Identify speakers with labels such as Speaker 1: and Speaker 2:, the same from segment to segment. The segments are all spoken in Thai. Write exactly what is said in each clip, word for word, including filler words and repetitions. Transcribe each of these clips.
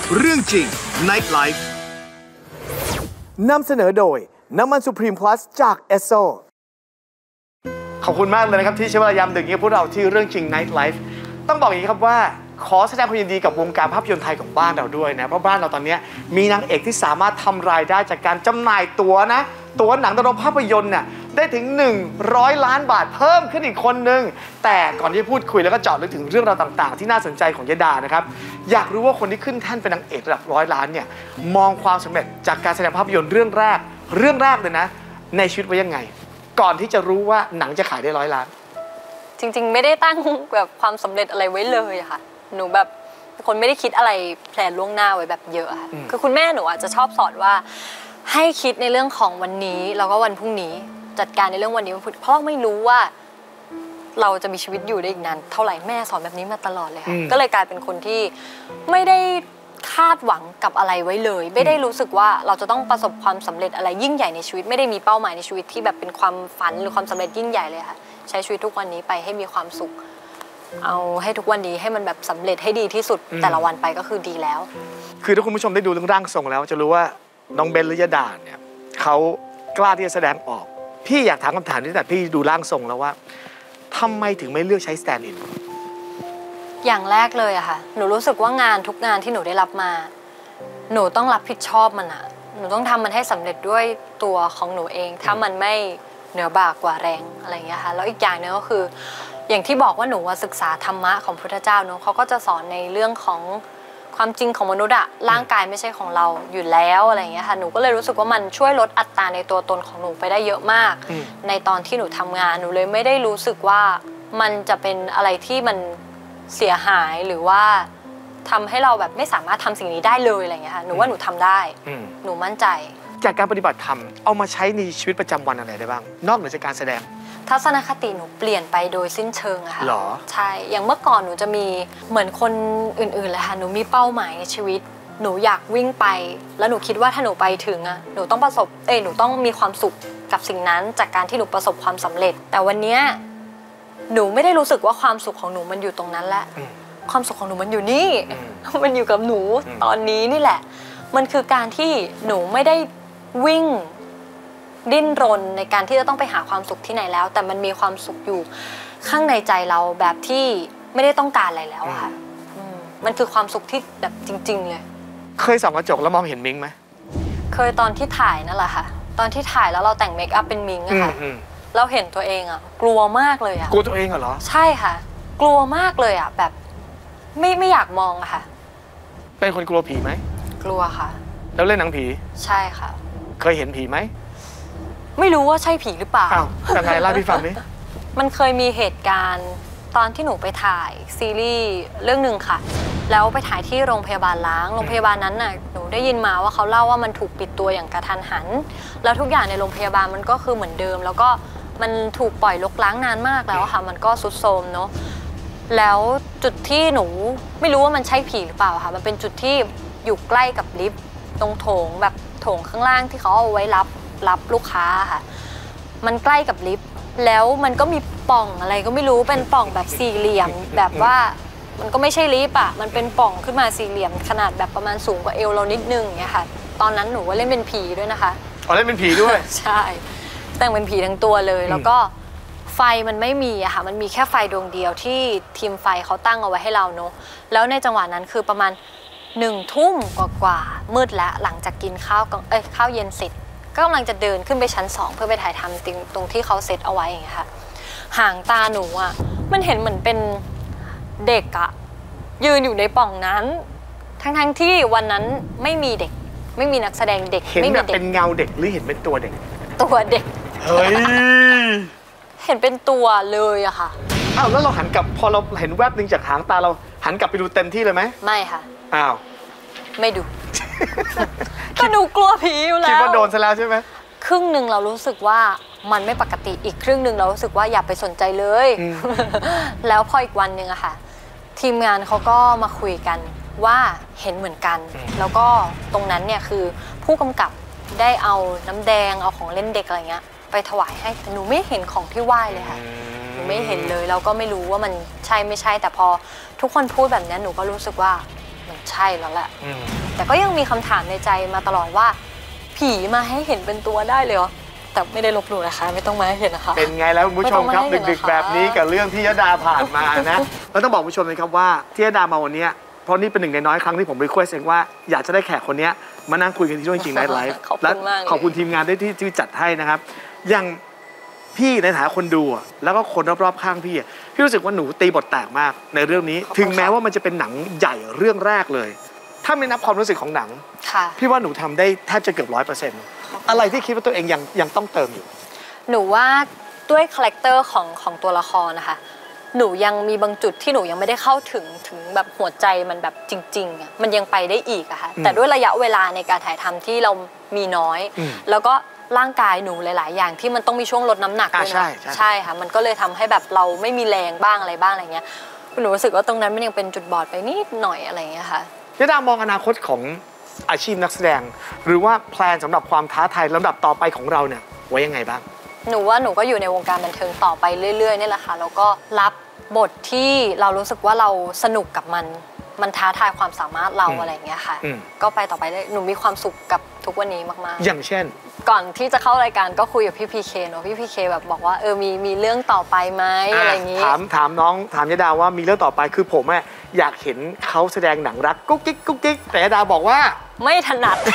Speaker 1: เรื่องจริง Night Life
Speaker 2: นำเสนอโดยน้ำมันสุพรีมพลัสจากเอสโซขอบคุณมากเลยนะครับที่ใช้เวลายามดึกนี้พวกเราที่เรื่องจริง Night Life ต้องบอกอย่างนี้ครับว่าขอแสดงความยินดีกับวงการภาพยนตร์ไทยของบ้านเราด้วยนะเพราะบ้านเราตอนนี้มีนางเอกที่สามารถทำรายได้จากการจำหน่ายตั๋วนะตั๋วหนังดารมภาพยนตร์เนี่ยได้ถึงหนึ่งร้อยล้านบาทเพิ่มขึ้นอีกคนนึงแต่ก่อนที่จะพูดคุยแล้วก็เจาะลึกถึงเรื่องราวต่างๆที่น่าสนใจของยดานะครับอยากรู้ว่าคนที่ขึ้นแท่นเป็นนางเอกระดับร้อยล้านเนี่ยมองความสำเร็จจากการแสดงภาพยนตร์เรื่องแรกเรื่องแรกเลยนะในชีวิตไว้ยังไงก่อนที่จะรู้ว่าหนังจะขายได้ร้อยล้าน
Speaker 3: จริงๆไม่ได้ตั้งแบบความสำเร็จอะไรไว้เลยค่ะหนูแบบคนไม่ได้คิดอะไรแผนล่วงหน้าไว้แบบเยอะค่ะคือคุณแม่หนูอาจจะชอบสอนว่าให้คิดในเรื่องของวันนี้แล้วก็วันพรุ่งนี้จัดการในเรื่องวันนี้วันพรุ่งนี้เพราะไม่รู้ว่าเราจะมีชีวิตอยู่ได้อีกนานเท่าไหร่แม่สอนแบบนี้มาตลอดเลยค่ะก็เลยกลายเป็นคนที่ไม่ได้คาดหวังกับอะไรไว้เลยไม่ได้รู้สึกว่าเราจะต้องประสบความสำเร็จอะไรยิ่งใหญ่ในชีวิตไม่ได้มีเป้าหมายในชีวิตที่แบบเป็นความฝันหรือความสำเร็จยิ่งใหญ่เลยค่ะใช้ชีวิตทุกวันนี้ไปให้มีความสุขเอาให้ทุกวันนี้ให้มันแบบสำเร็จให้ดีที่สุดแต่ละวันไปก็คือดีแล้ว
Speaker 2: คือถ้าคุณผู้ชมได้ดูเรื่องร่างทรงแล้วจะรู้ว่าน้องเบนหรือยดาเนี่ยเขากล้าที่จะแสดงออกพี่อยากถามคำถามนี้แต่พี่ดูร่างทรงแล้วว่าทำไมถึงไม่เลือกใช้สแตนด์อิน
Speaker 3: อย่างแรกเลยอะค่ะหนูรู้สึกว่างานทุกงานที่หนูได้รับมาหนูต้องรับผิดชอบมันอะหนูต้องทำมันให้สำเร็จด้วยตัวของหนูเองถ้ามันไม่เหนือบากกว่าแรงอะไรอย่างเงี้ยค่ะแล้วอีกอย่างนึงก็คืออย่างที่บอกว่าหนูศึกษาธรรมะของพุทธเจ้าเนอะเขาก็จะสอนในเรื่องของความจริงของมนุษย์อะร่างกายไม่ใช่ของเราอยู่แล้วอะไรอย่างเงี้ยค่ะหนูก็เลยรู้สึกว่ามันช่วยลดอัตราในตัวตนของหนูไปได้เยอะมากในตอนที่หนูทำงานหนูเลยไม่ได้รู้สึกว่ามันจะเป็นอะไรที่มันเสียหายหรือว่าทำให้เราแบบไม่สามารถทำสิ่งนี้ได้เลยอะไรอย่างเงี้ยค่ะหนูว่าหนูทำได้หนูมั่นใจ
Speaker 2: จากการปฏิบัติธรรมเอามาใช้ในชีวิตประจำวันอะไรได้บ้างนอกเหนือจากการแสดง
Speaker 3: ทัศนคติหนูเปลี่ยนไปโดยสิ้นเชิงอะค่ะ
Speaker 2: หรอ
Speaker 3: ใช่อย่างเมื่อก่อนหนูจะมีเหมือนคนอื่นๆเลยค่ะหนูมีเป้าหมายในชีวิตหนูอยากวิ่งไปแล้วหนูคิดว่าถ้าหนูไปถึงอะหนูต้องประสบเอ้ยหนูต้องมีความสุขกับสิ่งนั้นจากการที่หนูประสบความสำเร็จแต่วันนี้หนูไม่ได้รู้สึกว่าความสุขของหนูมันอยู่ตรงนั้นแหละความสุขของหนูมันอยู่นี่มันอยู่กับหนูตอนนี้นี่แหละมันคือการที่หนูไม่ได้วิ่งดิ้นรนในการที่จะต้องไปหาความสุขที่ไหนแล้วแต่มันมีความสุขอยู่ข้างในใจเราแบบที่ไม่ได้ต้องการอะไรแล้วค่ะมันคือความสุขที่แบบจริงๆเลย
Speaker 2: เคยส่องกระจกแล้วมองเห็นมิงไหม
Speaker 3: เคยตอนที่ถ่ายนั่นแหละค่ะตอนที่ถ่ายแล้วเราแต่งเมคอัพเป็นมิงอะค่ะเราเห็นตัวเองอะกลัวมากเลยอะ
Speaker 2: กลัวตัวเองเหรอ
Speaker 3: ใช่ค่ะกลัวมากเลยอะแบบไม่ไม่อยากมองอะค่ะ
Speaker 2: เป็นคนกลัวผีไหม
Speaker 3: กลัวค่ะ
Speaker 2: แล้วเล่นหนังผี
Speaker 3: ใช่ค่ะ
Speaker 2: เคยเห็นผีไหม
Speaker 3: ไม่รู้ว่าใช่ผีหรือเปล่า
Speaker 2: อ้าวยังไงเล่าพี่ฟังดิ
Speaker 3: มันเคยมีเหตุการณ์ตอนที่หนูไปถ่ายซีรีส์เรื่องหนึ่งค่ะแล้วไปถ่ายที่โรงพยาบาลล้างโรงพยาบาลนั้นน่ะหนูได้ยินมาว่าเขาเล่าว่ามันถูกปิดตัวอย่างกระทันหันแล้วทุกอย่างในโรงพยาบาลมันก็คือเหมือนเดิมแล้วก็มันถูกปล่อยรกร้างนานมากแล้วค่ะมันก็ทรุดโทรมเนาะแล้วจุดที่หนูไม่รู้ว่ามันใช่ผีหรือเปล่าค่ะมันเป็นจุดที่อยู่ใกล้กับลิฟต์ตรงโถงแบบโถงข้างล่างที่เขาเอาไว้รับรับลูกค้าค่ะมันใกล้กับลิฟต์แล้วมันก็มีปล่องอะไรก็ไม่รู้เป็นปล่องแบบสี่เหลี่ยมแบบว่ามันก็ไม่ใช่ลิฟต์อ่ะมันเป็นปล่องขึ้นมาสี่เหลี่ยมขนาดแบบประมาณสูงกว่าเอวเรานิดนึงอย่างเงี้ยค่ะตอนนั้นหนูก็เล่นเป็นผีด้วยนะคะ
Speaker 2: อ๋อเล่นเป็นผีด้วย
Speaker 3: ใช่แต่งเป็นผีทั้งตัวเลยแล้วก็ไฟมันไม่มีอะค่ะมันมีแค่ไฟดวงเดียวที่ทีมไฟเขาตั้งเอาไว้ให้เราเนอะแล้วในจังหวะนั้นคือประมาณหนึ่งทุ่มกว่าๆมืดแล้วหลังจากกินข้าวเอ้ยข้าวเย็นเสร็จก็กำลังจะเดินขึ้นไปชั้นสองเพื่อไปถ่ายทำตรงที่เขาเซตเอาไว้อย่างเงี้ยค่ะหางตาหนูอ่ะมันเห็นเหมือนเป็นเด็กอ่ะยืนอยู่ในปล่องนั้นทั้งๆที่วันนั้นไม่มีเด็กไม่มีนักแสดงเด็ก
Speaker 2: เห็นแบบเป็นเงาเด็กหรือเห็นเป็นตัวเด็ก
Speaker 3: ตัวเด็ก
Speaker 2: เฮ้ย
Speaker 3: เห็นเป็นตัวเลยอะค่ะ
Speaker 2: อ้าวแล้วเราหันกลับพอเราเห็นแวบนึงจากหางตาเราหันกลับไปดูเต็มที่เลยไหม
Speaker 3: ไม่ค่ะ
Speaker 2: อ้าว
Speaker 3: ไม่ดูก็ดูกลัวผีอยู่แล้ว
Speaker 2: คิดว่าโดนซะแล้วใช่ไหม
Speaker 3: ครึ่งหนึ่งเรารู้สึกว่ามันไม่ปกติอีกครึ่งหนึ่งเรารู้สึกว่าอย่าไปสนใจเลยแล้วพออีกวันหนึ่งอะค่ะทีมงานเขาก็มาคุยกันว่าเห็นเหมือนกันแล้วก็ตรงนั้นเนี่ยคือผู้กำกับได้เอาน้ำแดงเอาของเล่นเด็กอะไรเงี้ยไปถวายให้หนูไม่เห็นของที่ไหว้เลยค่ะหนูไม่เห็นเลยเราก็ไม่รู้ว่ามันใช่ไม่ใช่แต่พอทุกคนพูดแบบนี้หนูก็รู้สึกว่าเหมือนใช่แล้วแหละแต่ก็ยังมีคำถามในใจมาตลอดว่าผีมาให้เห็นเป็นตัวได้เลยเหรอแต่ไม่ได้ลบหลู่นะคะไม่ต้องมาให้เห็นนะคะเป็น
Speaker 2: ไงแล้วคุณผู้ชมครับดึกๆแบบนี้กับเรื่องที่ยดาผ่านมานะแล้วต้องบอกคุณผู้ชมเลยครับว่าที่ยดามาวันนี้เพราะนี่เป็นหนึ่งในน้อยครั้งที่ผมรีเควสเองว่าอยากจะได้แขกคนนี้มานั่งคุยกันที่ช่วงจริงไนท์ไลฟ์และขอบคุณทีมงานด้วยที่ที่จัดให้นะครับอย่างพี่ในฐานะคนดูแล้วก็คนรอบๆข้างพี่พี่รู้สึกว่าหนูตีบทแตกมากในเรื่องนี้ถึงแม้ว่ามันจะเป็นหนังใหญ่เรื่องแรกเลยถ้าไม่นับความรู้สึกของหนังพี่ว่าหนูทำได้แทบจะเกือบร้อยเปอร์เซ็นต์อะไรที่คิดว่าตัวเองยังยังต้องเติมอยู่
Speaker 3: หนูว่าด้วยคาแรคเตอร์ของของตัวละครนะคะหนูยังมีบางจุดที่หนูยังไม่ได้เข้าถึงถึงแบบหัวใจมันแบบจริงๆอ่ะมันยังไปได้อีกอะค่ะแต่ด้วยระยะเวลาในการถ่ายทำที่เรามีน้อยแล้วก็ร่างกายหนูหลายๆอย่างที่มันต้องมีช่วงลดน้ำหนักด้วยนะใช่ค่ะมันก็เลยทำให้แบบเราไม่มีแรงบ้างอะไรบ้างอะไรเงี้ยหนูรู้สึกว่าตรงนั้นมันยังเป็นจุดบอดไปนิดหน่อยอะไรเงี้ยค่ะ
Speaker 2: ยดามองอนาคตของอาชีพนักแสดงหรือว่าแพลนสำหรับความท้าทายลำดับต่อไปของเราเนี่ยไว้ยังไงบ้าง
Speaker 3: หนูว่าหนูก็อยู่ในวงการบันเทิงต่อไปเรื่อยๆนี่แหละค่ะแล้วก็รับบทที่เรารู้สึกว่าเราสนุกกับมันมันท้าทายความสามารถเราอะไรอย่างเงี้ยค่ะก็ไปต่อไปเลยหนูมีความสุขกับทุกวันนี้มากๆ
Speaker 2: อย่างเช่น
Speaker 3: ก่อนที่จะเข้ารายการก็คุยกับพี่พีเคเนาะพี่พีเคแบบบอกว่าเออมีมีเรื่องต่อไปไหมอะไรอย่างงี้
Speaker 2: ถามถามน้องถามยดาว่ามีเรื่องต่อไปคือผมอะอยากเห็นเขาแสดงหนังรักกุ๊กกิ๊กกุ๊กกิ๊กแต่ยดาบอกว่า
Speaker 3: ไม่ถนัด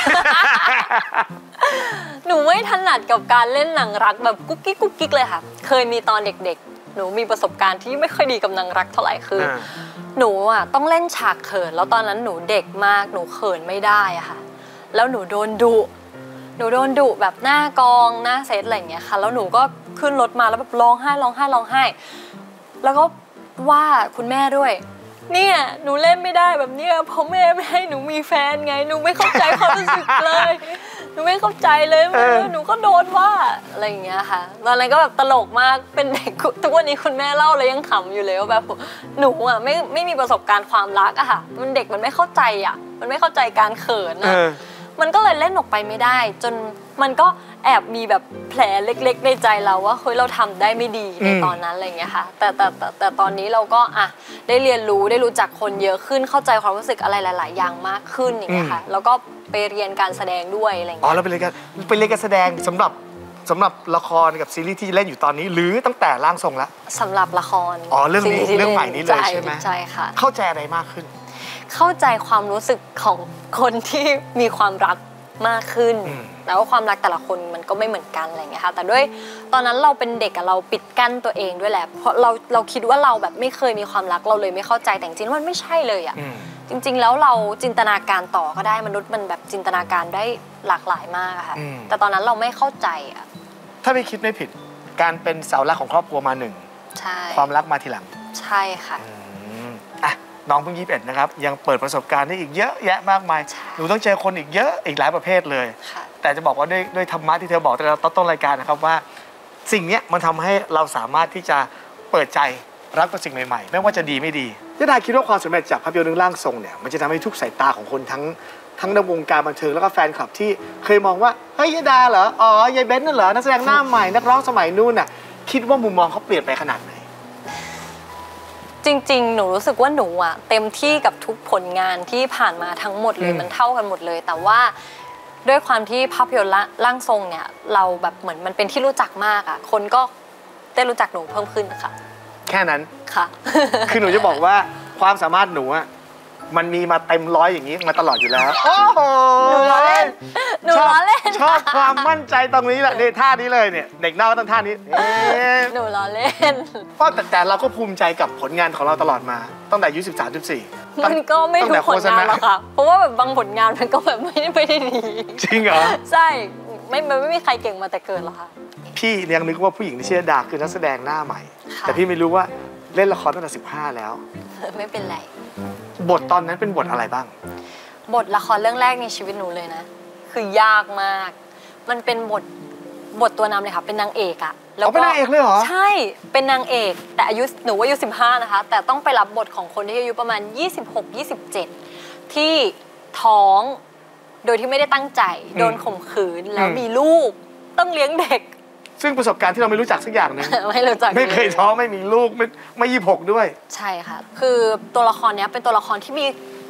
Speaker 3: หนูไม่ถนัดกับการเล่นหนังรักแบบกุ๊กกิ๊กกุ๊กกิ๊กเลยค่ะเคยมีตอนเด็กๆหนูมีประสบการณ์ที่ไม่ค่อยดีกับหนังรักเท่าไหร่คือหนูอ่ะต้องเล่นฉากเขินแล้วตอนนั้นหนูเด็กมากหนูเขินไม่ได้อะค่ะแล้วหนูโดนดุหนูโดนดุแบบหน้ากองหน้าเซตอะไรอย่างเงี้ยค่ะแล้วหนูก็ขึ้นรถมาแล้วแบบร้องไห้ร้องไห้ร้องไห้แล้วก็ว่าคุณแม่ด้วยเนี่ยหนูเล่นไม่ได้แบบเนี้ยเพราะแม่ไม่ให้หนูมีแฟนไงหนูไม่เข้าใจความรู้สึกเลยหนูไม่เข้าใจเลยหนูก็โดนว่าอะไรอย่างเงี้ยค่ะตอนนั้นก็แบบตลกมากเป็นเด็กทุกวันนี้คุณแม่เล่าเลยยังขำอยู่เลยว่าแบบหนูอ่ะไม่ไม่มีประสบการณ์ความรักอะค่ะมันเด็กมันไม่เข้าใจอะมันไม่เข้าใจการเขินอะมันก็เลยเล่นออกไปไม่ได้จนมันก็แอบมีแบบแผลเล็กๆในใจเราว่าเฮ้ยเราทำได้ไม่ดีในตอนนั้นอะไรอย่างเงี้ยค่ะแต่แต่แต่แต่ตอนนี้เราก็อ่ะได้เรียนรู้ได้รู้จักคนเยอะขึ้นเข้าใจความรู้สึกอะไรหลายๆอย่างมากขึ้นอย่างเงี้ยค่ะแล้วก็ไปเรียนการแสดงด้วยอะไรอย่างเงี้ย
Speaker 2: อ๋อแล้วไปเรียนการไปเรียนการแสดงสำหรับสำหรับละครกับซีรีส์ที่เล่นอยู่ตอนนี้หรือตั้งแต่ร่างทรงละ
Speaker 3: สำหรับละคร
Speaker 2: อ๋อเรื่องนี้เรื่องใหม่นี้เลยใช่ไหม
Speaker 3: ใช่ค่ะ
Speaker 2: เข้าใจอะไรมากขึ้น
Speaker 3: เข้าใจความรู้สึกของคนที่มีความรักมากขึ้นแต่ว่าความรักแต่ละคนมันก็ไม่เหมือนกันอะไรเงี้ยค่ะแต่ด้วยตอนนั้นเราเป็นเด็กอะเราปิดกั้นตัวเองด้วยแหละเพราะเราเราคิดว่าเราแบบไม่เคยมีความรักเราเลยไม่เข้าใจแต่จริงๆมันไม่ใช่เลยอะจริงๆแล้วเราจินตนาการต่อก็ได้มนุษย์มันแบบจินตนาการได้หลากหลายมากอะค่ะแต่ตอนนั้นเราไม่เข้าใจอะ
Speaker 2: ถ้าไม่คิดไม่ผิดการเป็นเสาหลักของครอบครัวมาหนึ่ง
Speaker 3: ใช่
Speaker 2: ความรักมาทีหลัง
Speaker 3: ใช่ค่ะ
Speaker 2: อ่ะน้องเพิ่งยี่สิบเอ็ดนะครับยังเปิดประสบการณ์ได้อีกเยอะแยะมากมายหนูต้องเจอคนอีกเยอะอีกหลายประเภทเลยแต่จะบอกว่าด้วยด้วยธรรมะที่เธอบอกตั้งแต่ต้นรายการนะครับว่าสิ่งนี้มันทำให้เราสามารถที่จะเปิดใจรักกับสิ่งใหม่ๆไม่ว่าจะดีไม่ดียดาคิดว่าความสำเร็จจากภาพยนตร์เรื่องร่างทรงเนี่ยมันจะทำให้ทุกสายตาของคนทั้งทั้งในวงการบันเทิงแล้วก็แฟนคลับที่เคยมองว่าเฮ้ยยดาเหรออ๋อยายเบนนั่นเหรอนักแสดงหน้าใหม่นักร้องสมัยนู้นน่ะคิดว่ามุมมองเขาเปลี่ยนไปขนาดไหน
Speaker 3: จริงๆหนูรู้สึกว่าหนูอะเต็มที่กับทุกผลงานที่ผ่านมาทั้งหมดเลยมันเท่ากันหมดเลยแต่ว่าด้วยความที่ภาพยนตร์ร่างทรงเนี่ยเราแบบเหมือนมันเป็นที่รู้จักมากอะคนก็ได้รู้จักหนูเพิ่มขึ้นค่ะ
Speaker 2: แค่นั้น
Speaker 3: ค่ะ
Speaker 2: คือหนูจะบอกว่าความสามารถหนูอะมันมีมาเต็มร้อยอย่างนี้มาตลอดอยู่แล้วโอ้โห
Speaker 3: หนูล้อเล่นหนูล้อเล่น
Speaker 2: ชอบความมั่นใจตรงนี้แหละในท่านี้เลยเนี่ยเด็กนอกต้องท่านี้
Speaker 3: หนูล้อเล่น
Speaker 2: ก็แต่แต่เราก็ภูมิใจกับผลงานของเราตลอดมาตั้งแต่อายุสิบสาม สิบสี่
Speaker 3: มันก็ไม่ทุกผลงานหรอกค่ะเพราะว่าแบบบางผลงานมันก็แบบไม่ได้ไม่ได้ดี
Speaker 2: จริงเหรอ
Speaker 3: ใช่ไม่ไม่มีใครเก่งมาแต่เกิดหรอกค่ะ
Speaker 2: พี่ยังนึกว่าผู้หญิงที่ชื่อดาคือนักแสดงหน้าใหม่แต่พี่ไม่รู้ว่าเล่นละครตั้งแต่สิบห้าแล้ว
Speaker 3: ไม่เป็นไร
Speaker 2: บทตอนนั้นเป็นบทอะไรบ้าง
Speaker 3: บทละครเรื่องแรกในชีวิตหนูเลยนะคือยากมากมันเป็นบทบทตัวนำเลยค่ะเป็นนางเอกอะ
Speaker 2: แล้วก็เป็นนางเอกเลยเหรอ
Speaker 3: ใช่เป็นนางเอกแต่อายุหนูอายุสิบห้านะคะแต่ต้องไปรับบทของคนที่อายุประมาณยี่สิบหก ยี่สิบเจ็ดที่ท้องโดยที่ไม่ได้ตั้งใจโดนข่มขืนแล้วมีลูกต้องเลี้ยงเด็ก
Speaker 2: ซึ่งประสบการณ์ที่เราไม่รู้จักสักอย่างนึง
Speaker 3: ไม่รู้จัก
Speaker 2: ไม่เคยท้องไม่มีลูกไม่ไม่ยี่สิบหกด้วย
Speaker 3: ใช่ค่ะคือตัวละครนี้เป็นตัวละครที่มี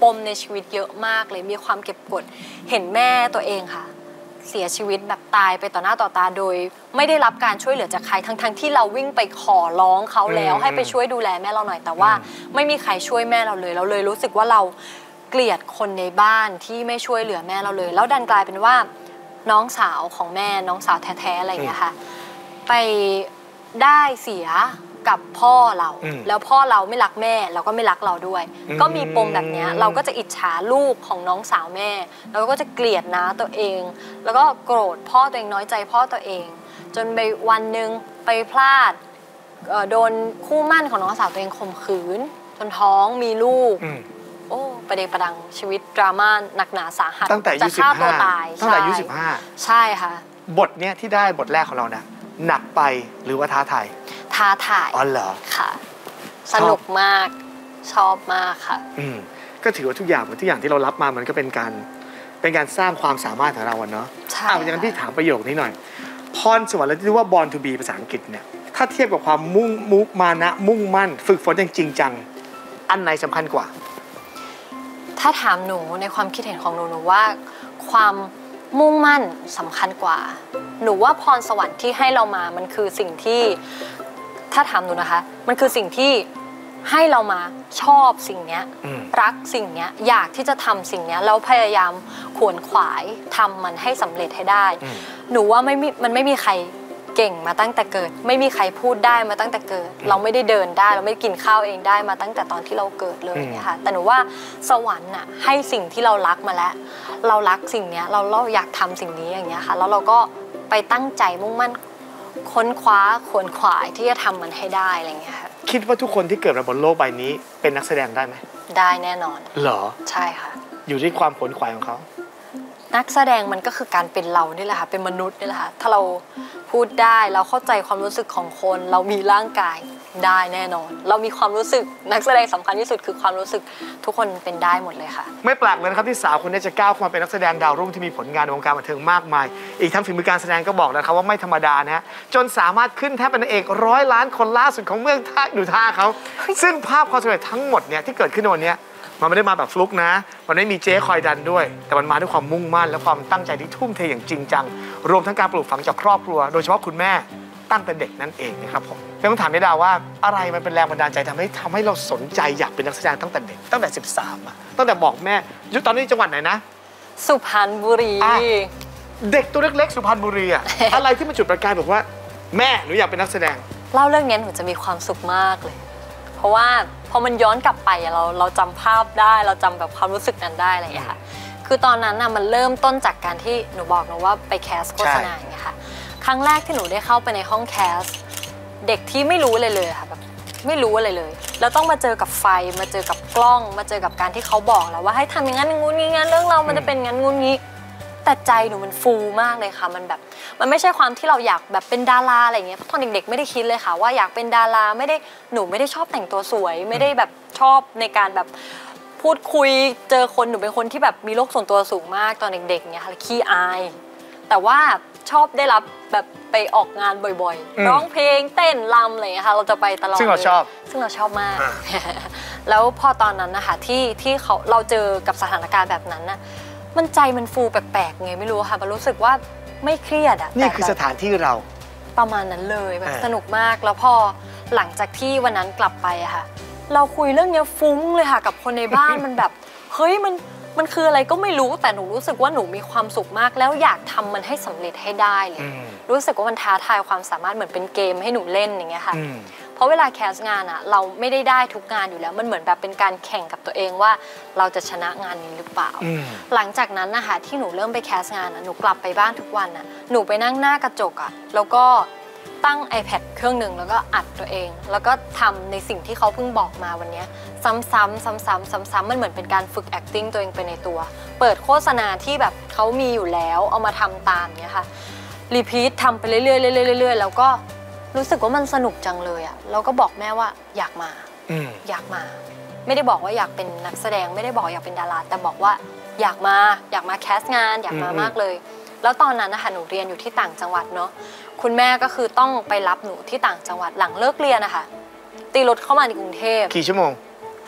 Speaker 3: ปมในชีวิตเยอะมากเลยมีความเก็บกดเห็นแม่ตัวเองค่ะเสียชีวิตแบบตายไปต่อหน้าต่อตาโดยไม่ได้รับการช่วยเหลือจากใครทั้งๆที่เราวิ่งไปขอร้องเขาแล้วให้ไปช่วยดูแลแม่เราหน่อยแต่ว่าไม่มีใครช่วยแม่เราเลยเราเลยรู้สึกว่าเราเกลียดคนในบ้านที่ไม่ช่วยเหลือแม่เราเลยแล้วดันกลายเป็นว่าน้องสาวของแม่น้องสาวแท้ๆอะไรอย่างเงี้ยค่ะไปได้เสียกับพ่อเราแล้วพ่อเราไม่รักแม่เราก็ไม่รักเราด้วยก็มีปมแบบนี้เราก็จะอิจฉาลูกของน้องสาวแม่แล้วก็จะเกลียดน้าตัวเองแล้วก็โกรธพ่อตัวเองน้อยใจพ่อตัวเองจนไปวันหนึ่งไปพลาดโดนคู่มั่นของน้องสาวตัวเองข่มขืนจนท้องมีลูกโอ้ประเดประดังชีวิตดราม่าหนักหนาสาหัส
Speaker 2: ตั้งแต่อายุสิบห้าตั้งแต่อายุสิบห้า
Speaker 3: ใช่ค่ะ
Speaker 2: บทเนี้ยที่ได้บทแรกของเรานะหนักไปหรือว่าท้าทาย
Speaker 3: ท้าทาย
Speaker 2: อ๋อเหรอ
Speaker 3: ค่ะสนุกมากชอบมากค่ะ
Speaker 2: อืมก็ถือว่าทุกอย่างทุกอย่างที่เรารับมามันก็เป็นการเป็นการสร้างความสามารถของเราเนาะ
Speaker 3: ใช่
Speaker 2: อ่ะอย่างนั้นพี่ถามประโยคนี้หน่อยพรสวรรค์ที่เรียกว่า born to be ภาษาอังกฤษเนี่ยถ้าเทียบกับความมุ่งมุมานะมุ่งมั่นฝึกฝนอย่างจริงจังอันไหนสำคัญกว่า
Speaker 3: ถ้าถามหนูในความคิดเห็นของหนูหนูว่าความมุ่งมั่นสำคัญกว่าหนูว่าพรสวรรค์ที่ให้เรามามันคือสิ่งที่ถ้าถามหนูนะคะมันคือสิ่งที่ให้เรามาชอบสิ่งเนี้ยรักสิ่งเนี้ยอยากที่จะทำสิ่งเนี้ยแล้วพยายามขวนขวายทำมันให้สำเร็จให้ได้หนูว่าไม่มีมันไม่มีใครเก่งมาตั้งแต่เกิดไม่มีใครพูดได้มาตั้งแต่เกิดเราไม่ได้เดินได้เราไม่ได้กินข้าวเองได้มาตั้งแต่ตอนที่เราเกิดเลยนะคะแต่หนูว่าสวรรค์น่ะให้สิ่งที่เรารักมาแล้วเรารักสิ่งเนี้ยเราเราอยากทำสิ่งนี้อย่างเงี้ยค่ะแล้วเราก็ไปตั้งใจมุ่งมั่นค้นคว้าขวนขวายที่จะทำมันให้ได้อะไรเงี้ยค่ะ
Speaker 2: คิดว่าทุกคนที่เกิดมาบนโลกใบนี้เป็นนักแสดงได้ไหม
Speaker 3: ได้แน่นอน
Speaker 2: เหรอ
Speaker 3: ใช่ค่ะ
Speaker 2: อยู่ที่ความขวนขวายของเขา
Speaker 3: นักแสดงมันก็คือการเป็นเรานี่แหละค่ะเป็นมนุษย์นี่แหละค่ะถ้าเราพูดได้เราเข้าใจความรู้สึกของคนเรามีร่างกายได้แน่นอนเรามีความรู้สึกนักแสดงสำคัญที่สุดคือความรู้สึกทุกคนเป็นได้หมดเลยค่ะ
Speaker 2: ไม่แปลกเลยนะครับที่สาวคนนี้จะก้าวเข้ามาเป็นนักแสดงดาวรุ่งที่มีผลงานในวงการบันเทิงมากมายอีกทั้งฝีมือการแสดงก็บอกนะครับว่าไม่ธรรมดานะฮะจนสามารถขึ้นแทบเป็นนางเอกร้อยล้านคนล่าสุดของเมืองท่าดูท่าเขาซึ่งภาพความสำเร็จทั้งหมดเนี่ยที่เกิดขึ้นในวันนี้มันไม่ได้มาแบบฟลุกนะมันไม่มีเจ๊คอยดันด้วยแต่มันมาด้วยความมุ่งมั่นและความตั้งใจที่ทุ่มเทอย่างจริงจังรวมทั้งการปลูกฝังจากครอบครัวโดยเฉพาะคุณแม่ตั้งแต่เด็กนั่นเองนะครับผมต้องถามนิดาว่าอะไรมันเป็นแรงบันดาลใจทำให้ทำให้เราสนใจอยากเป็นนักแสดงตั้งแต่เด็กตั้งแต่สิบสามอ่ะตั้งแต่บอกแม่ยุคตอนนี้จังหวัดไหนนะ
Speaker 3: สุพรรณบุรี
Speaker 2: เด็กตัวเล็กๆสุพรรณบุรีอ่ะ อะไรที่มันจุดประกายบอกว่าแม่หนูอยากเป็นนักแสดง
Speaker 3: เล่าเรื่องนี้หนูจะมีความสุขมากเลยเพราะว่าพอมันย้อนกลับไปเราเราจำภาพได้เราจำแบบความรู้สึกนั้นได้อะไรอย่างเงี้ยค่ะคือตอนนั้นน่ะมันเริ่มต้นจากการที่หนูบอกหนูว่าไปแคสโฆษณาอย่างเงี้ยค่ะครั้งแรกที่หนูได้เข้าไปในห้องแคสเด็กที่ไม่รู้อะไรเลยค่ะแบบไม่รู้อะไรเลยแล้วต้องมาเจอกับไฟมาเจอกับกล้องมาเจอกับการที่เขาบอกแล้วว่าให้ทำอย่างนั้นอย่างงู้นอย่างนั้นเรื่องเรามันจะเป็นงั้นงู้นงี้แต่ใจหนูมันฟูมากเลยค่ะมันแบบมันไม่ใช่ความที่เราอยากแบบเป็นดาราอะไรอย่างเงี้ยตอนเด็กๆไม่ได้คิดเลยค่ะว่าอยากเป็นดาราไม่ได้หนูไม่ได้ชอบแต่งตัวสวยไม่ได้แบบชอบในการแบบพูดคุยเจอคนหนูเป็นคนที่แบบมีโลกส่วนตัวสูงมากตอนเด็กๆเนี่ยค่ะขี้อายแต่ว่าชอบได้รับแบบไปออกงานบ่อยๆร้องเพลงเต้นรำอะไรอย่างเงี้ยค่ะเราจะไปตลอด
Speaker 2: ซึ่งเราชอบ
Speaker 3: ซึ่งเราชอบมากแล้วพอตอนนั้นนะคะที่ที่เขาเราเจอกับสถานการณ์แบบนั้นน่ะมันใจมันฟูแปลกๆไงไม่รู้ค่ะมันรู้สึกว่าไม่เครียดอ่ะ
Speaker 2: นี่คือสถานที่เรา
Speaker 3: ประมาณนั้นเลยแบบสนุกมากแล้วพอหลังจากที่วันนั้นกลับไปอะค่ะเราคุยเรื่องนี้ฟุ้งเลยค่ะกับคนในบ้าน มันแบบเฮ้ยมันมันคืออะไรก็ไม่รู้แต่หนูรู้สึกว่าหนูมีความสุขมากแล้วอยากทำมันให้สำเร็จให้ได้เลยรู้สึกว่ามันท้าทายความสามารถเหมือนเป็นเกมให้หนูเล่นอย่างเงี้ยค่ะเพราะเวลาแคสงานอะเราไม่ได้ได้ทุกงานอยู่แล้วมันเหมือนแบบเป็นการแข่งกับตัวเองว่าเราจะชนะงานนี้หรือเปล่าหลังจากนั้นนะคะที่หนูเริ่มไปแคสงานอะหนูกลับไปบ้านทุกวันอะหนูไปนั่งหน้ากระจกอะแล้วก็ตั้ง iPad เครื่องหนึ่งแล้วก็อัดตัวเองแล้วก็ทำในสิ่งที่เขาเพิ่งบอกมาวันนี้ซ้ำๆซ้ำๆซ้ำๆมันเหมือนเป็นการฝึก acting ตัวเองไปในตัวเปิดโฆษณาที่แบบเขามีอยู่แล้วเอามาทำตามเนี้ยค่ะรีพีททำไปเรื่อยๆเรื่อยๆแล้วก็รู้สึกว่ามันสนุกจังเลยอ่ะเราก็บอกแม่ว่าอยากมาอยากมาไม่ได้บอกว่าอยากเป็นนักแสดงไม่ได้บอกอยากเป็นดาราแต่บอกว่าอยากมาอยากมาแคสงานอยากมามากเลยแล้วตอนนั้นนะคะหนูเรียนอยู่ที่ต่างจังหวัดเนาะคุณแม่ก็คือต้องไปรับหนูที่ต่างจังหวัดหลังเลิกเรียนนะคะตีรถเข้ามาในกรุงเทพ
Speaker 2: กี่ชั่วโมง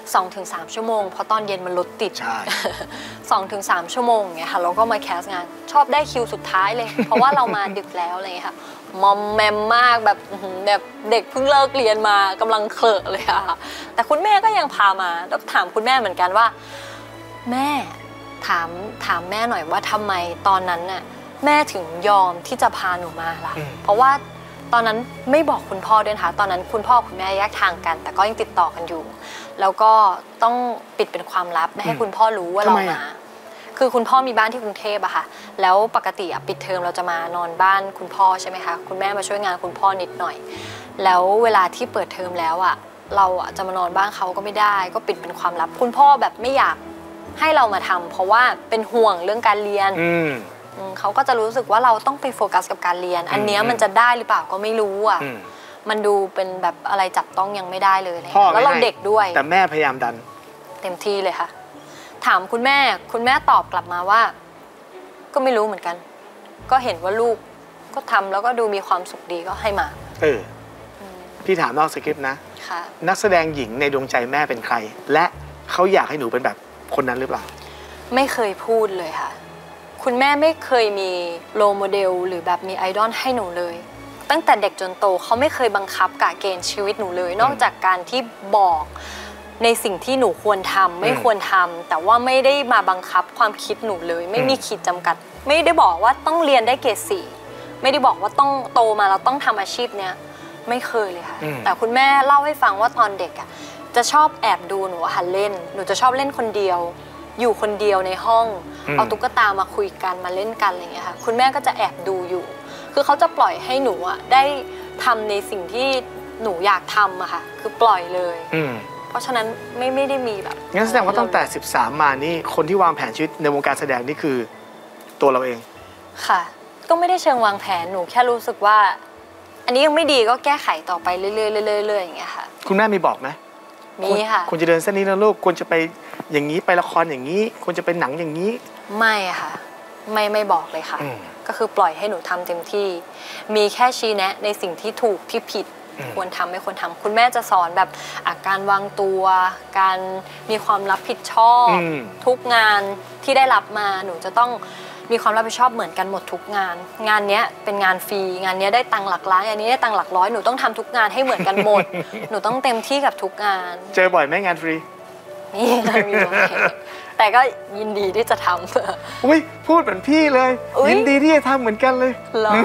Speaker 3: สองถึงสามชั่วโมงเพราะตอนเย็นมันรถติด
Speaker 2: ใช่
Speaker 3: สองถึงสามชั่วโมงเงี้ยค่ะเราก็มาแคสงานชอบได้คิวสุดท้ายเลย เพราะว่าเรามาดึกแล้วอะไรเงี้ยค่ะมอมแมมมากแบบแบบเด็กเพิ่งเลิกเรียนมากำลังเคอะเลยค่ะแต่คุณแม่ก็ยังพามาแล้วถามคุณแม่เหมือนกันว่าแม่ถามถามแม่หน่อยว่าทำไมตอนนั้นน่ะแม่ถึงยอมที่จะพาหนูมาล่ะเพราะว่าตอนนั้นไม่บอกคุณพ่อด้วยนะคะตอนนั้นคุณพ่อคุณแม่แยกทางกันแต่ก็ยังติดต่อกันอยู่แล้วก็ต้องปิดเป็นความลับไม่ให้คุณพ่อรู้ว่าเรามาคือคุณพ่อมีบ้านที่กรุงเทพอะค่ะแล้วปกติปิดเทอมเราจะมานอนบ้านคุณพ่อใช่ไหมคะคุณแม่มาช่วยงานคุณพ่อนิดหน่อยแล้วเวลาที่เปิดเทอมแล้วอะเราจะมานอนบ้านเขาก็ไม่ได้ก็ปิดเป็นความลับคุณพ่อแบบไม่อยากให้เรามาทำเพราะว่าเป็นห่วงเรื่องการเรียนเขาก็จะรู้สึกว่าเราต้องไปโฟกัสกับการเรียนอันนี้มันจะได้หรือเปล่าก็ไม่รู้อะมันดูเป็นแบบอะไรจับต้องยังไม่ได้เลยแล้วเราเด็กด้วย
Speaker 2: แต่แม่พยายามดัน
Speaker 3: เต็มที่เลยค่ะถามคุณแม่คุณแม่ตอบกลับมาว่าก็ไม่รู้เหมือนกันก็เห็นว่าลูกก็ทำแล้วก็ดูมีความสุขดีก็ให้มา
Speaker 2: เออพี่ถามนอกสคริปต์นะ
Speaker 3: ค่ะ
Speaker 2: นักแสดงหญิงในดวงใจแม่เป็นใครและเขาอยากให้หนูเป็นแบบคนนั้นหรือเปล่า
Speaker 3: ไม่เคยพูดเลยค่ะคุณแม่ไม่เคยมีโรลโมเดลหรือแบบมีไอดอลให้หนูเลยตั้งแต่เด็กจนโตเขาไม่เคยบังคับกะเกณฑ์ชีวิตหนูเลยนอกจากการที่บอกในสิ่งที่หนูควรทำไม่ควรทำแต่ว่าไม่ได้มาบังคับความคิดหนูเลยไม่มีขีดจำกัดไม่ได้บอกว่าต้องเรียนได้เกรดสี่ไม่ได้บอกว่าต้องโตมาแล้วต้องทำอาชีพเนี้ยไม่เคยเลยค่ะแต่คุณแม่เล่าให้ฟังว่าตอนเด็กอ่ะจะชอบแอบดูหนูหันเล่นหนูจะชอบเล่นคนเดียวอยู่คนเดียวในห้องเอาตุ๊กตามาคุยกันมาเล่นกันอะไรเงี้ยค่ะคุณแม่ก็จะแอบดูอยู่คือเขาจะปล่อยให้หนูอ่ะได้ทำในสิ่งที่หนูอยากทำอะค่ะคือปล่อยเลยเพราะฉะนั้นไม่ไม่ได้มีแบบ
Speaker 2: งั้นแสดงว่าตั้งแต่สิบสามมานี่คนที่วางแผนชีวิตในวงการแสดงนี่คือตัวเราเอง
Speaker 3: ค่ะก็ไม่ได้เชิงวางแผนหนูแค่รู้สึกว่าอันนี้ยังไม่ดีก็แก้ไขต่อไปเรื่อยๆเรื่อยๆอย่างเงี้ยค่ะ
Speaker 2: คุณแม่มีบอกไหม
Speaker 3: มีค่ะ
Speaker 2: ควรจะเดินเส้นนี้นะลูกควรจะไปอย่างนี้ไปละครอย่างนี้ควรจะเป็นหนังอย่างนี้
Speaker 3: ไม่ค่ะไม่ไม่บอกเลยค่ะก็คือปล่อยให้หนูทำเต็มที่มีแค่ชี้แนะในสิ่งที่ถูกที่ผิดควรทำไม่ควรทำคุณแม่จะสอนแบบอาการวางตัวการมีความรับผิดชอบทุกงานที่ได้รับมาหนูจะต้องมีความรับผิดชอบเหมือนกันหมดทุกงานงานนี้เป็นงานฟรีงานนี้ได้ตังค์หลักล้านอันนี้ได้ตังค์หลักร้อยหนูต้องทำทุกงานให้เหมือนกันหมดหนูต้องเต็มที่กับทุกงาน
Speaker 2: เจอบ่อยไหมงานฟรี
Speaker 3: นี่มีบ่อยแต่ก็ยินดีที่จะทำ
Speaker 2: อุ้ยพูดเหมือนพี่เลยยินดีที่จะทำเหมือนกันเลย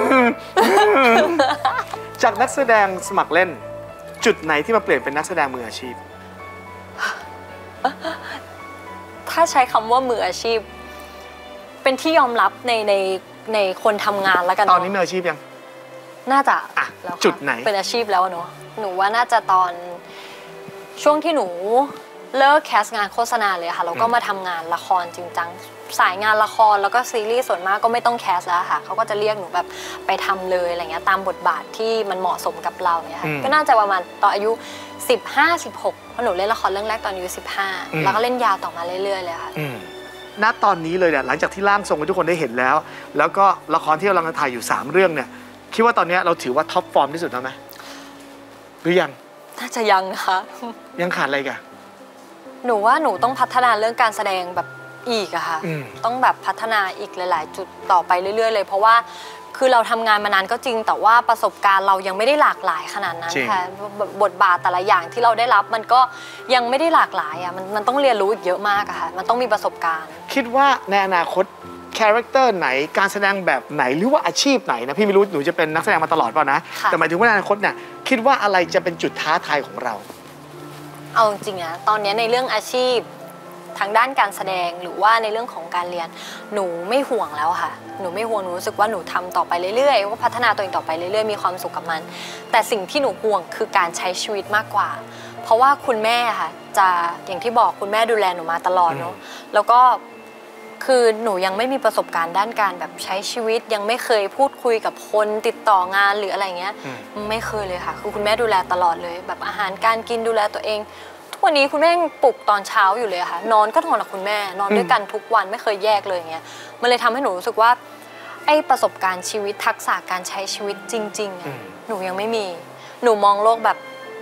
Speaker 2: จากนักแสดงสมัครเล่นจุดไหนที่มาเปลี่ยนเป็นนักแสดงมืออาชีพ
Speaker 3: ถ้าใช้คำว่ามืออาชีพเป็นที่ยอมรับในในในคนทำงานแล้วกัน
Speaker 2: ตอนนี้มืออาชีพยัง
Speaker 3: น่าจะ
Speaker 2: จุดไหน
Speaker 3: เป็นอาชีพแล้วเนาะหนูว่าน่าจะตอนช่วงที่หนูเลิกแคสงานโฆษณาเลยค่ะแล้วก็มาทำงานละครจริงจังสายงานละครแล้วก็ซีรีส์ส่วนมากก็ไม่ต้องแคสแล้วค่ะเขาก็จะเรียกหนูแบบไปทำเลยอะไรเงี้ยตามบทบาทที่มันเหมาะสมกับเราเนี่ยค่ะก็น่าจะประมาณตอนอายุสิบห้า สิบหกเพราะหนูเล่นละครเรื่องแรกตอนอายุสิบห้าแล้วก็เล่นยาวต่อมาเรื่อยๆเลยค่ะ
Speaker 2: ณตอนนี้เลยเนี่ยหลังจากที่ร่างทรงทุกคนได้เห็นแล้วแล้วก็ละครที่เรากำลังถ่ายอยู่สามเรื่องเนี่ยคิดว่าตอนนี้เราถือว่าท็อปฟอร์มที่สุดแล้วไหมหรือยัง
Speaker 3: น่าจะยังนะคะ
Speaker 2: ยังขาดอะไรกัน
Speaker 3: หนูว่าหนูต้องพัฒนาเรื่องการแสดงแบบอีกอะค่ะต้องแบบพัฒนาอีกหลายๆจุดต่อไปเรื่อยๆเลยเพราะว่าคือเราทำงานมานานก็จริงแต่ว่าประสบการณ์เรายังไม่ได้หลากหลายขนาดนั้นค่ะบทบาทแต่ละอย่างที่เราได้รับมันก็ยังไม่ได้หลากหลายอะมันมันต้องเรียนรู้อีกเยอะมากอะค่ะมันต้องมีประสบการณ์
Speaker 2: คิดว่าในอนาคตคาแรคเตอร์ไหนการแสดงแบบไหนหรือว่าอาชีพไหนนะพี่ไม่รู้หนูจะเป็นนักแสดงมาตลอดเปล่านะแต่หมายถึงว่าในอนาคตเนี่ยคิดว่าอะไรจะเป็นจุดท้าทายของเรา
Speaker 3: เอาจริงๆนะตอนนี้ในเรื่องอาชีพทางด้านการแสดงหรือว่าในเรื่องของการเรียนหนูไม่ห่วงแล้วค่ะหนูไม่ห่วงหนูรู้สึกว่าหนูทำต่อไปเรื่อยๆว่าพัฒนาตัวเองต่อไปเรื่อยๆมีความสุขกับมันแต่สิ่งที่หนูห่วงคือการใช้ชีวิตมากกว่าเพราะว่าคุณแม่ค่ะจะอย่างที่บอกคุณแม่ดูแลหนูมาตลอดเนาะแล้วก็คือหนูยังไม่มีประสบการณ์ด้านการแบบใช้ชีวิตยังไม่เคยพูดคุยกับคนติดต่องานหรืออะไรเงี้ยไม่เคยเลยค่ะคือคุณแม่ดูแลตลอดเลยแบบอาหารการกินดูแลตัวเองทุกวันนี้คุณแม่ปลุกตอนเช้าอยู่เลยค่ะนอนก็นอนกับคุณแม่นอนด้วยกันทุกวันไม่เคยแยกเลยอย่างเงี้ยมันเลยทำให้หนูรู้สึกว่าไอ้ประสบการณ์ชีวิตทักษะการใช้ชีวิตจริงๆหนูยังไม่มีหนูมองโลกแบบ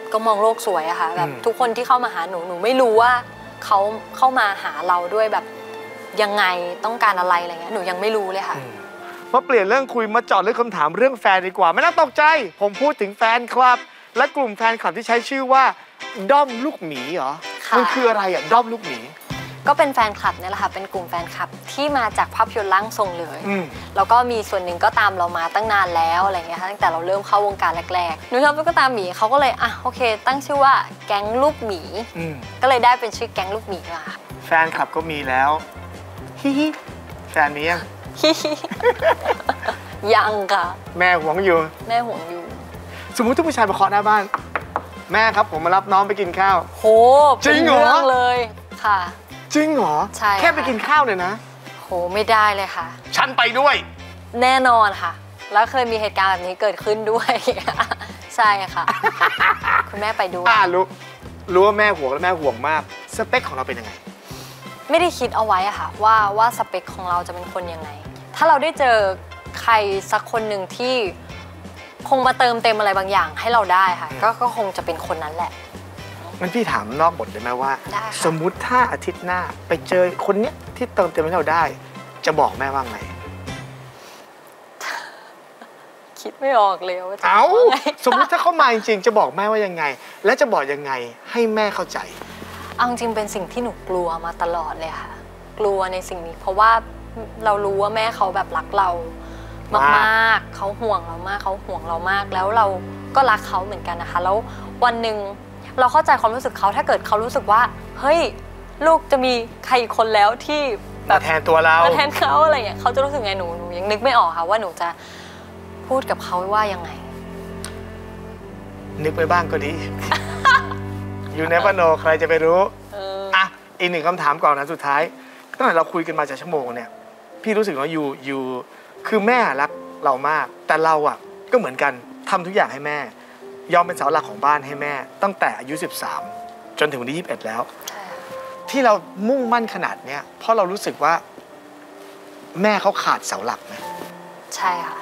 Speaker 3: ก็มองโลกสวยอะค่ะแบบทุกคนที่เข้ามาหาหนูหนูไม่รู้ว่าเขาเข้ามาหาเราด้วยแบบยังไงต้องการอะไรอะไรเงี้ยหนูยังไม่รู้เลยค่ะ
Speaker 2: มาเปลี่ยนเรื่องคุยมาเจาะเรื่องคำถามเรื่องแฟนดีกว่าไม่ต้องตกใจผมพูดถึงแฟนคลับและกลุ่มแฟนคลับที่ใช้ชื่อว่าด้อมลูกหมีเหรอมันคืออะไรอ่ะด้อมลูกหมี
Speaker 3: ก็เป็นแฟนคลับเนี่ยแหละค่ะเป็นกลุ่มแฟนคลับที่มาจากภาพยนตร์ร่างทรงเลยแล้วก็มีส่วนหนึ่งก็ตามเรามาตั้งนานแล้วอะไรเงี้ยตั้งแต่เราเริ่มเข้าวงการแรกๆหนูชอบตุ๊กตาหมีเขาก็เลยอ่ะโอเคตั้งชื่อว่าแก๊งลูกหมีก็เลยได้เป็นชื่อแก๊งลูกหมีมา
Speaker 2: แฟนคลับก็มีแล้วฮิฮิแฟนมียัง
Speaker 3: ฮิฮิยังค่ะ
Speaker 2: แม่หวงอยู่
Speaker 3: แม่หวงอยู่
Speaker 2: สมมุติทุกผู้ชายมาเคาะหน้าบ้านแม่ครับผมมารับน้องไปกินข้าว
Speaker 3: โหจริงเหรอเลยค่ะ
Speaker 2: จริงเหรอใช่แค่ไปกินข้าวเลยนะ
Speaker 3: โหไม่ได้เลยค่ะ
Speaker 2: ฉันไปด้วย
Speaker 3: แน่นอนค่ะแล้วเคยมีเหตุการณ์แบบนี้เกิดขึ้นด้วยใช่ค่ะคุณแม่ไปด้วย
Speaker 2: อ่ารู้รู้ว่าแม่ห่วงและแม่ห่วงมากสเปคของเราเป็นยังไง
Speaker 3: ไม่ได้คิดเอาไว้อะค่ะว่าว่าสเปคของเราจะเป็นคนยังไงถ้าเราได้เจอใครสักคนหนึ่งที่คงมาเติมเต็มอะไรบางอย่างให้เราได้ค่ะก็ก็คงจะเป็นคนนั้นแหละ
Speaker 2: งั้นพี่ถามนอกบทได้ไหมว่าสมมุติถ้าอาทิตย์หน้าไปเจอคนเนี้ยที่เติมเต็มให้เราได้จะบอกแม่ว่าไง
Speaker 3: คิดไม่ออกเลยว่าจะ
Speaker 2: เอาสมมุติถ้าเขามาจริงๆจะบอกแม่ว่ายังไงและจะบอกยังไงให้แม่เข้าใจ
Speaker 3: เอาจริงเป็นสิ่งที่หนูกลัวมาตลอดเลยค่ะกลัวในสิ่งนี้เพราะว่าเรารู้ว่าแม่เขาแบบรักเรามากๆเขาห่วงเรามากเขาห่วงเรามากแล้วเราก็รักเขาเหมือนกันนะคะแล้ววันหนึ่งเราเข้าใจความรู้สึกเขาถ้าเกิดเขารู้สึกว่าเฮ้ยลูกจะมีใครอีกคนแล้วที่
Speaker 2: มาแทนตัวเรา
Speaker 3: มาแทนเขาอะไรอย่างเงี้ยเขาจะรู้สึกไงหนูหนูยังนึกไม่ออกค่ะว่าหนูจะพูดกับเขาว่ายังไง
Speaker 2: นึกไปบ้างก็ดี อยู่ในปโนใครจะไปรู้อ่ะอีกหนึ่งคำถามก่อนนะสุดท้ายตั้งแต่เราคุยกันมาจากชั่วโมงเนี่ยพี่รู้สึกว่าอยู่อยู่คือแม่รักเรามากแต่เราอ่ะก็เหมือนกันทำทุกอย่างให้แม่ยอมเป็นเสาหลักของบ้านให้แม่ตั้งแต่อายุสิบสามจนถึงวันที่ยี่สิบเอ็ดแล้วที่เรามุ่งมั่นขนาดเนี้ยเพราะเรารู้สึกว่าแม่เขาขาดเสาหลักไหม
Speaker 3: ใช่ค่ะ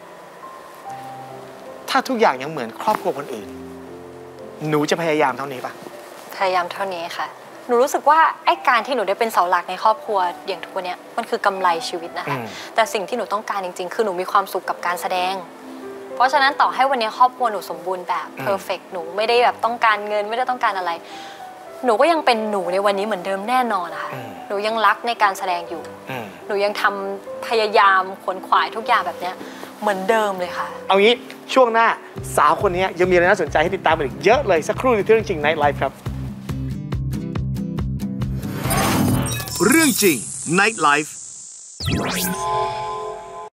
Speaker 2: ถ้าทุกอย่างยังเหมือนครอบครัวคนอื่นหนูจะพยายามเท่านี้ปะ
Speaker 3: พยายามเท่านี้ค่ะหนูรู้สึกว่าไอ้การที่หนูได้เป็นเสาหลักในครอบครัวอย่างทุกวันนี้มันคือกำไรชีวิตนะคะแต่สิ่งที่หนูต้องการจริงๆคือหนูมีความสุขกับการแสดงเพราะฉะนั้นต่อให้วันนี้ครอบครัวหนูสมบูรณ์แบบเพอร์เฟกต์หนูไม่ได้แบบต้องการเงินไม่ได้ต้องการอะไรหนูก็ยังเป็นหนูในวันนี้เหมือนเดิมแน่นอนค่ะหนูยังรักในการแสดงอยู่หนูยังทำพยายามขวนขวายทุกอย่างแบบนี้เหมือนเดิมเลยค่ะ
Speaker 2: เอางี้ช่วงหน้าสาวคนนี้ยังมีอะไรน่าสนใจให้ติดตามอีกเยอะเลยสักครู่ในเรื่องจริง Night Life ครับ
Speaker 1: เรื่องจริง Night Life